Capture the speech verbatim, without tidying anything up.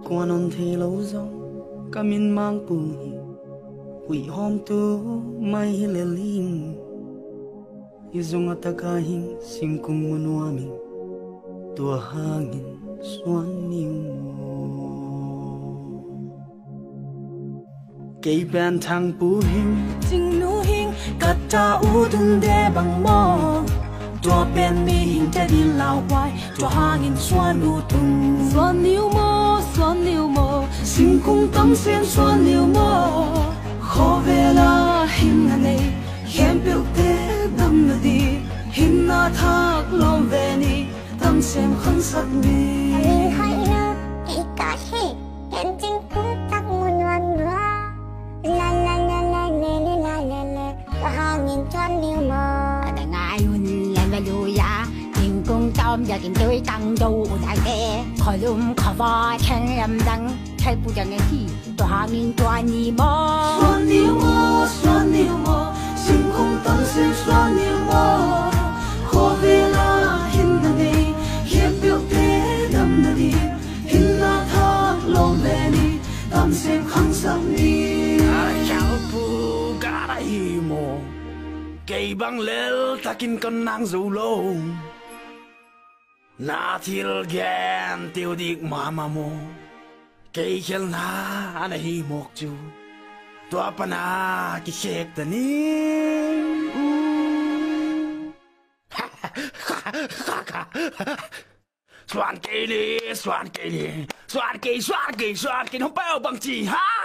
quan on thi lâu dòng camin mang bùi quỷ hôm tu mai lệ lim izong atakahin singkung manuami tua hangin suan niu cây ben thang pu hình Jing nu hing kata udun de bang mo tua ben mi hing ta di lao wai tua hangin suan u tung suan niu mo suan niu mo singkung tam sen suan niu mo kho vela hin na nei hem piu te dam na di hin na thak lom ve ni tam sem khan sak mi hai na ika he hen jing kung tak mun wan la la la la la la la la la hangin chuan niu mo ada ngai hun lan va lu ya tình cung tom ya kinh tươi tăng đâu đại kê khỏi lum khỏi va khen em đăng thay bu chẳng nghe gì tòa nghìn tòa nhì mò suan niu mo suan niu mo singkung tam sen suan niu mo kho vela hin na nei hem piu te dam na di hin na thak lom ve ni tam sem khang sak ni chào pu cả đại mồ cây băng lel takin con nang dù lâu na thil gen tiêu dik mama mo cây khel na ana hi mok chu tua pana ki shek ta ni Soan cây đi, soan cây đi, soan cây, soan cây, soan cây không bao bằng gì ha.